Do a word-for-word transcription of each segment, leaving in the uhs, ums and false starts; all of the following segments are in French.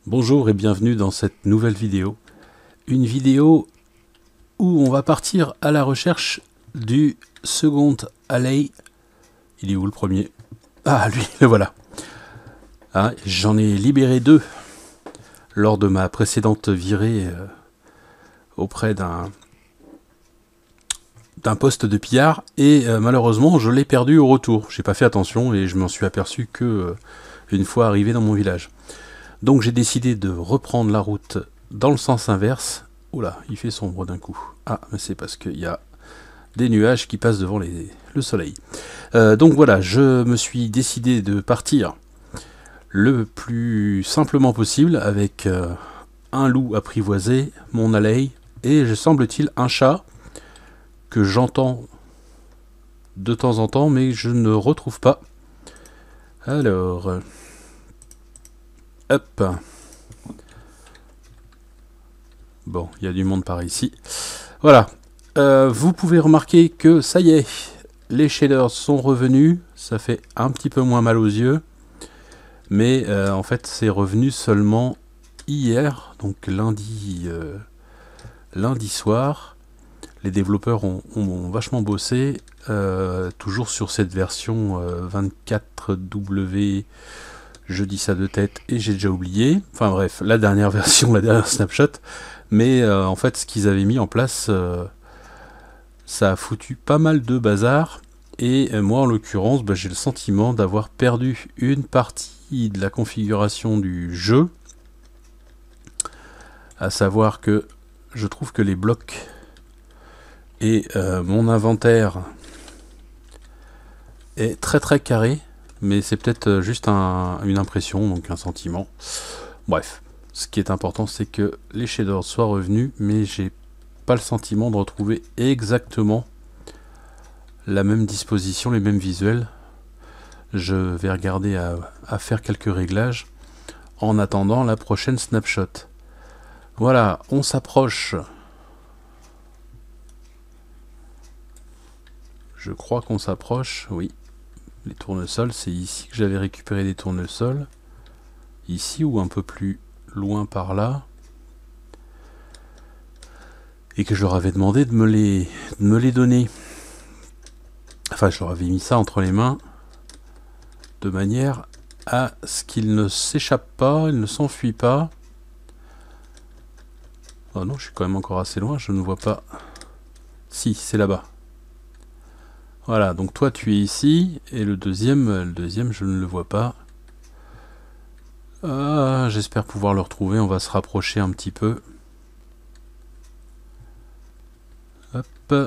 Bonjour et bienvenue dans cette nouvelle vidéo. Une vidéo où on va partir à la recherche du second Alley. Il est où le premier? Ah, lui, le voilà. Ah, j'en ai libéré deux lors de ma précédente virée euh, auprès d'un d'un poste de pillard et euh, malheureusement je l'ai perdu au retour. J'ai pas fait attention et je m'en suis aperçu que euh, une fois arrivé dans mon village. Donc j'ai décidé de reprendre la route dans le sens inverse. Oula, il fait sombre d'un coup. Ah, mais c'est parce qu'il y a des nuages qui passent devant les, le soleil. Euh, donc voilà, je me suis décidé de partir le plus simplement possible avec euh, un loup apprivoisé, mon alley, et je semble-t-il un chat que j'entends de temps en temps, mais je ne retrouve pas. Alors, euh, hop. Bon, il y a du monde par ici. Voilà. Euh, vous pouvez remarquer que ça y est, les shaders sont revenus. Ça fait un petit peu moins mal aux yeux. Mais euh, en fait, c'est revenu seulement hier, donc lundi, euh, lundi soir. Les développeurs ont, ont vachement bossé, euh, toujours sur cette version euh, vingt-quatre W. Je dis ça de tête et j'ai déjà oublié. Enfin bref, la dernière version, la dernière snapshot. Mais euh, en fait, ce qu'ils avaient mis en place, euh, ça a foutu pas mal de bazar. Et euh, moi, en l'occurrence, bah, j'ai le sentiment d'avoir perdu une partie de la configuration du jeu. À savoir que je trouve que les blocs et euh, mon inventaire est très très carré. Mais c'est peut-être juste un, une impression, donc un sentiment. Bref. Ce qui est important, c'est que les shaders soient revenus, mais j'ai pas le sentiment de retrouver exactement la même disposition, les mêmes visuels. Je vais regarder à, à faire quelques réglages en attendant la prochaine snapshot. Voilà, on s'approche. Je crois qu'on s'approche, oui. Les tournesols, c'est ici que j'avais récupéré des tournesols. Ici ou un peu plus loin par là, et que je leur avais demandé de me les, de me les donner. Enfin, je leur avais mis ça entre les mains, de manière à ce qu'ils ne s'échappent pas, ils ne s'enfuient pas. Oh non, je suis quand même encore assez loin, je ne vois pas. Si, c'est là-bas. Voilà, donc toi tu es ici, et le deuxième, le deuxième je ne le vois pas. Ah, j'espère pouvoir le retrouver, on va se rapprocher un petit peu. Hop.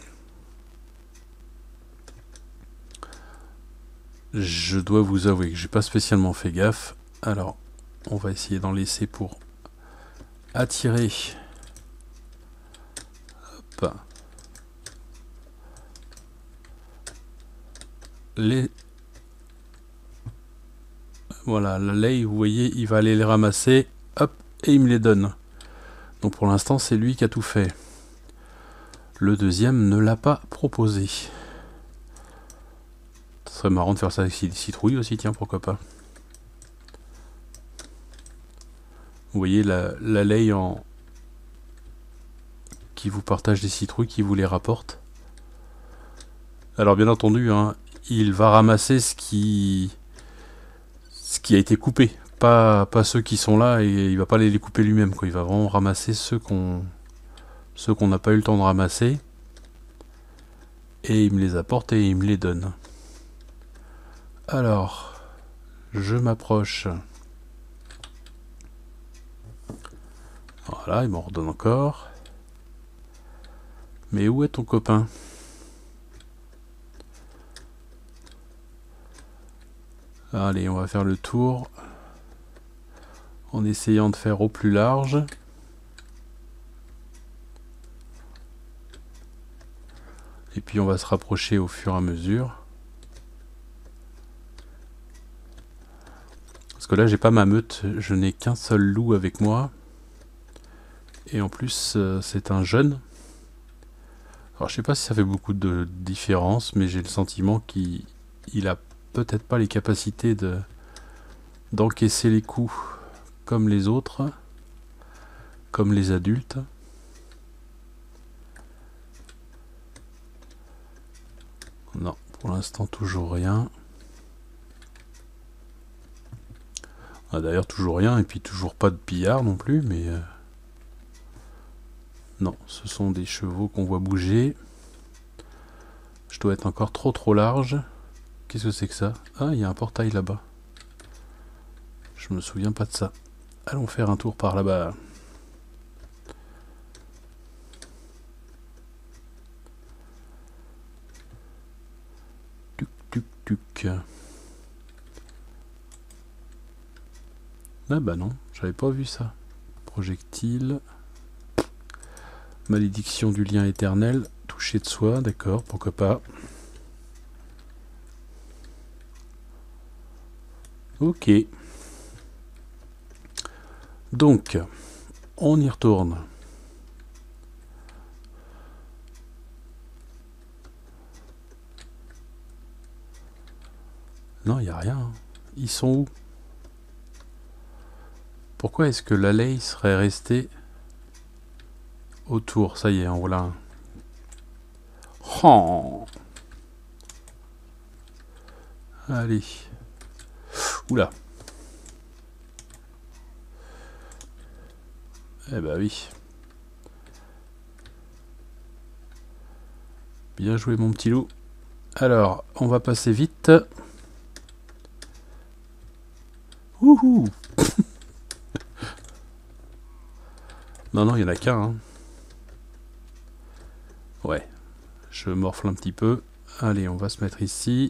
Je dois vous avouer que j'ai pas spécialement fait gaffe. Alors, on va essayer d'en laisser pour attirer. Hop. Les... Voilà, la lay, vous voyez, il va aller les ramasser. Hop, et il me les donne. Donc pour l'instant, c'est lui qui a tout fait. Le deuxième ne l'a pas proposé. Ce serait marrant de faire ça avec citrouille aussi, tiens, pourquoi pas. Vous voyez la, la lay en... qui vous partage des citrouilles, qui vous les rapporte. Alors bien entendu, hein, il va ramasser ce qui... ce qui a été coupé. Pas, pas ceux qui sont là, et il va pas les, les couper lui-même, quoi. Il va vraiment ramasser ceux qu'on ceux qu'on n'a pas eu le temps de ramasser. Et il me les apporte et il me les donne. Alors, je m'approche. Voilà, il m'en redonne encore. Mais où est ton copain? Allez, on va faire le tour. En essayant de faire au plus large. Et puis on va se rapprocher au fur et à mesure. Parce que là, j'ai pas ma meute. Je n'ai qu'un seul loup avec moi. Et en plus, euh, c'est un jeune. Alors, je sais pas si ça fait beaucoup de différence, mais j'ai le sentiment qu'il il a peut-être pas les capacités de d'encaisser les coups comme les autres, comme les adultes. Non, pour l'instant toujours rien. Ah, d'ailleurs toujours rien, et puis toujours pas de pillard non plus, mais... Euh... Non, ce sont des chevaux qu'on voit bouger. Je dois être encore trop trop large. Qu'est-ce que c'est que ça? Ah, il y a un portail là-bas. Je me souviens pas de ça. Allons faire un tour par là-bas. Tuc, tuc, tuc. Ah bah non, j'avais pas vu ça. Projectile. Malédiction du lien éternel. Toucher de soi, d'accord, pourquoi pas. Ok. Donc, on y retourne. Non, il n'y a rien. Ils sont où? Pourquoi est-ce que l'allée serait restée autour? Ça y est, en voilà un. Oh. Allez. Oula. Eh bah oui. Bien joué mon petit loup. Alors, on va passer vite. Wouhou. Non, non, il n'y en a qu'un. Hein. Ouais. Je morfle un petit peu. Allez, on va se mettre ici.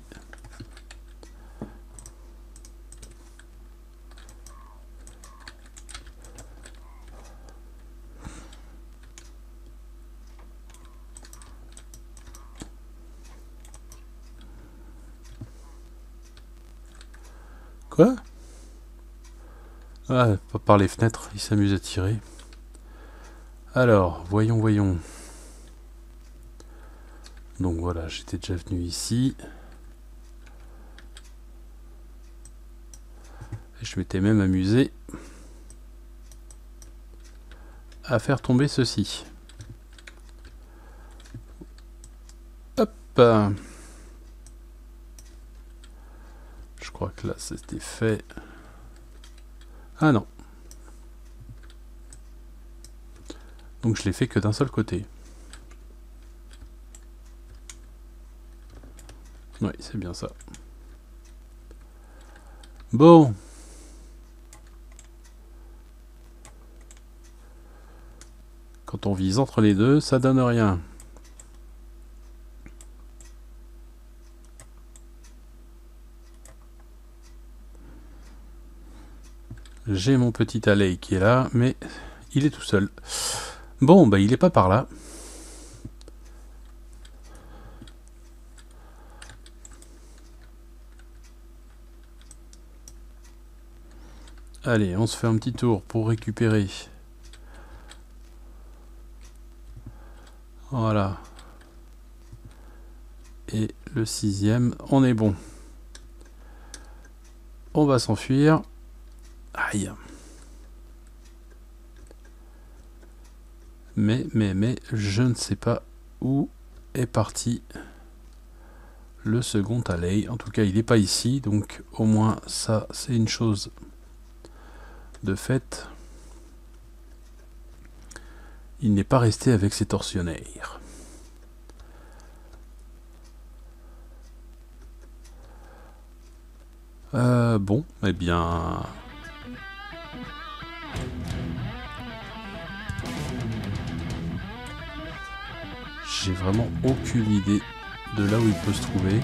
Quoi? Ah, pas par les fenêtres, il s'amuse à tirer. Alors, voyons, voyons. Donc voilà, j'étais déjà venu ici. Et je m'étais même amusé à faire tomber ceci. Hop. Je crois que là, c'était fait. Ah non. Donc je l'ai fait que d'un seul côté. Oui, c'est bien ça. Bon. Quand on vise entre les deux, ça donne rien. J'ai mon petit alley qui est là, mais il est tout seul. Bon, bah il est pas par là. Allez, on se fait un petit tour pour récupérer. Voilà. Et le sixième, on est bon. On va s'enfuir. Aïe. Mais, mais, mais, je ne sais pas où est parti le second alley. En tout cas, il n'est pas ici, donc au moins ça, c'est une chose de fait. Il n'est pas resté avec ses tortionnaires. Euh, bon, eh bien... J'ai vraiment aucune idée de là où il peut se trouver.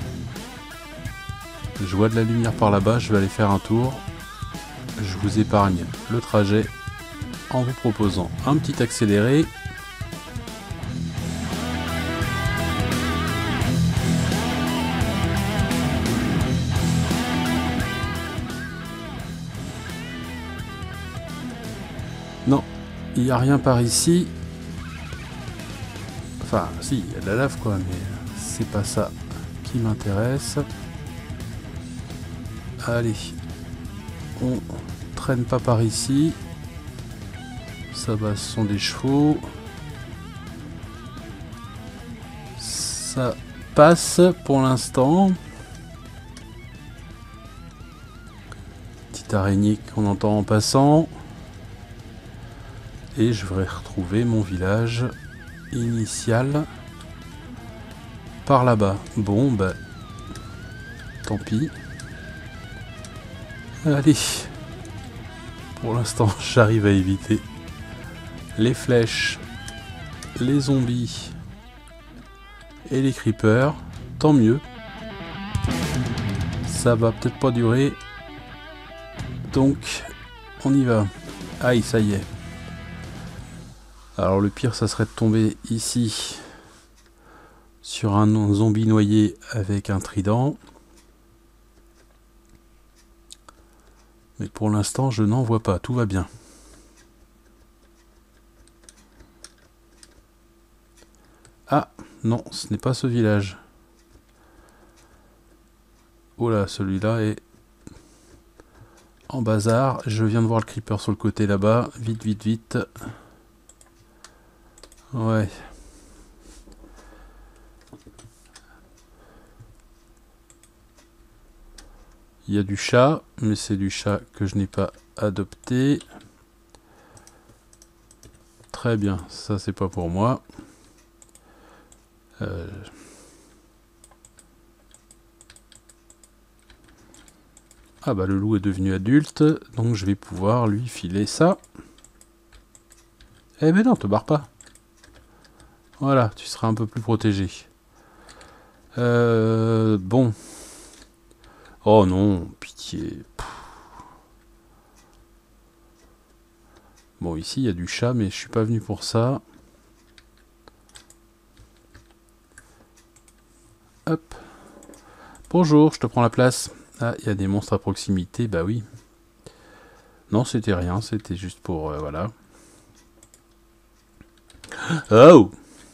Je vois de la lumière par là-bas, je vais aller faire un tour. Je vous épargne le trajet en vous proposant un petit accéléré. Non, il n'y a rien par ici. Enfin, si, il y a de la lave quoi, mais c'est pas ça qui m'intéresse. Allez, on traîne pas par ici. Ça va, ce sont des chevaux. Ça passe pour l'instant. Petite araignée qu'on entend en passant. Et je vais retrouver mon village initial par là-bas. Bon, bah, tant pis. Allez. Pour l'instant, j'arrive à éviter les flèches, les zombies et les creepers. Tant mieux. Ça va peut-être pas durer. Donc, on y va. Aïe, ça y est. Alors le pire, ça serait de tomber ici sur un zombie noyé avec un trident. Mais pour l'instant, je n'en vois pas. Tout va bien. Ah, non, ce n'est pas ce village. Oh là, celui-là est en bazar. Je viens de voir le creeper sur le côté là-bas. Vite, vite, vite. Ouais. Il y a du chat, mais c'est du chat que je n'ai pas adopté. Très bien, ça c'est pas pour moi. Euh... Ah bah le loup est devenu adulte, donc je vais pouvoir lui filer ça. Eh mais non, te barre pas. Voilà, tu seras un peu plus protégé. Euh, bon. Oh non, pitié. Pff. Bon, ici, il y a du chat, mais je suis pas venu pour ça. Hop. Bonjour, je te prends la place. Ah, il y a des monstres à proximité, bah oui. Non, c'était rien, c'était juste pour... Euh, voilà. Oh!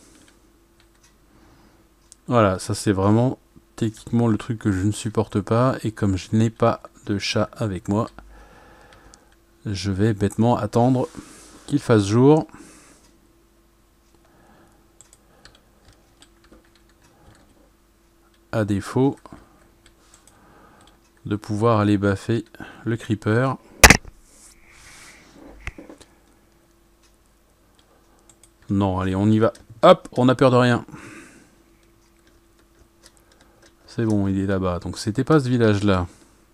Voilà, ça c'est vraiment techniquement le truc que je ne supporte pas. Et comme je n'ai pas de chat avec moi, je vais bêtement attendre qu'il fasse jour. À défaut de pouvoir aller baffer le creeper. Non, allez, on y va. Hop, on a peur de rien. C'est bon, il est là-bas. Donc c'était pas ce village-là.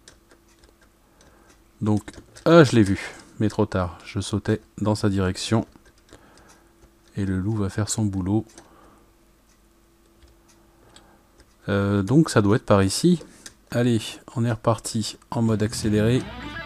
Donc, ah, je l'ai vu. Mais trop tard. Je sautais dans sa direction. Et le loup va faire son boulot. Euh, donc ça doit être par ici. Allez, on est reparti en mode accéléré.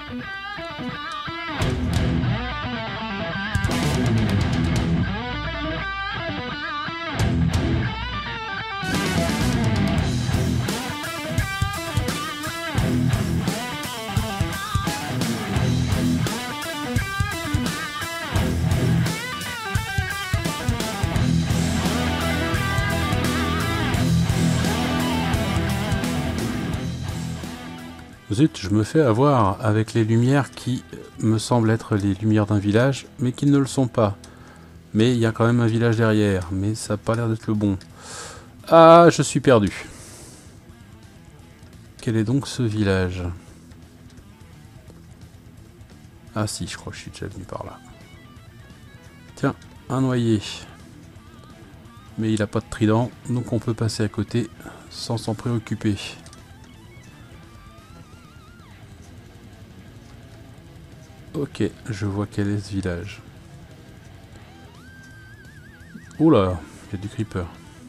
Zut, je me fais avoir avec les lumières qui me semblent être les lumières d'un village, mais qui ne le sont pas. Mais il y a quand même un village derrière, mais ça n'a pas l'air d'être le bon. Ah, je suis perdu. Quel est donc ce village? Ah si, je crois que je suis déjà venu par là. Tiens, un noyer. Mais il n'a pas de trident, donc on peut passer à côté sans s'en préoccuper. Ok, je vois quel est ce village. Oula, il y a du creeper.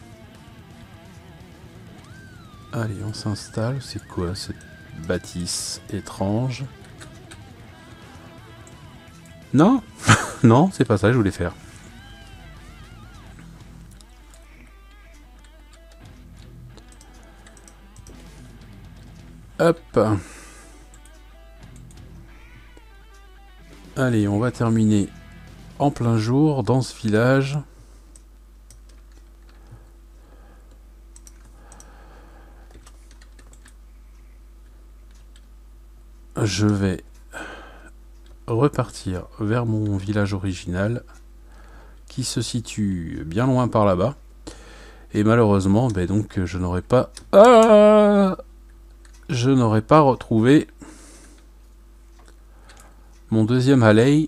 Allez, on s'installe. C'est quoi cette bâtisse étrange? Non, non, c'est pas ça que je voulais faire. Hop. Allez, on va terminer en plein jour dans ce village. Je vais repartir vers mon village original qui se situe bien loin par là-bas. Et malheureusement, ben donc je n'aurais pas... Ah je n'aurais pas retrouvé mon deuxième alley.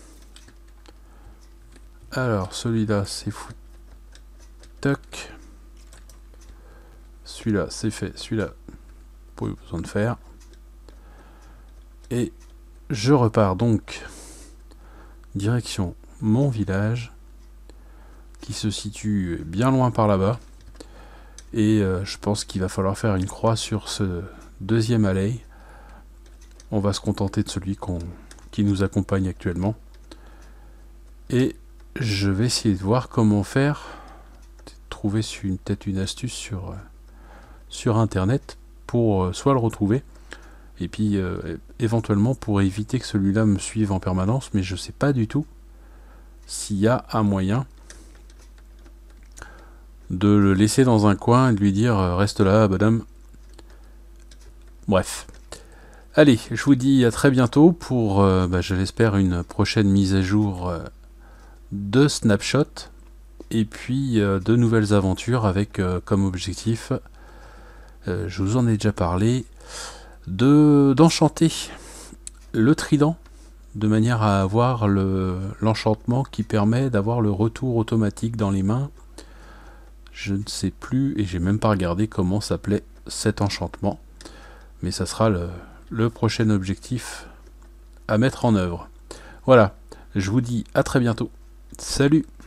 Alors, celui-là, c'est fou. Toc. Celui-là, c'est fait. Celui-là, pas eu besoin de faire. Et je repars donc direction mon village qui se situe bien loin par là-bas. Et euh, je pense qu'il va falloir faire une croix sur ce deuxième alley. On va se contenter de celui qu'on qui nous accompagne actuellement. Et je vais essayer de voir comment faire, trouver peut-être une astuce sur, euh, sur internet pour euh, soit le retrouver, et puis euh, éventuellement pour éviter que celui-là me suive en permanence, mais je sais pas du tout s'il y a un moyen de le laisser dans un coin et de lui dire euh, reste là, madame. Bref. Allez, je vous dis à très bientôt pour, euh, bah, je l'espère, une prochaine mise à jour euh, de Snapshot, et puis euh, de nouvelles aventures avec euh, comme objectif, euh, je vous en ai déjà parlé, de d'enchanter le trident de manière à avoir le l'enchantement qui permet d'avoir le retour automatique dans les mains. Je ne sais plus et j'ai même pas regardé comment s'appelait cet enchantement, mais ça sera le, le prochain objectif à mettre en œuvre. Voilà, je vous dis à très bientôt. Salut!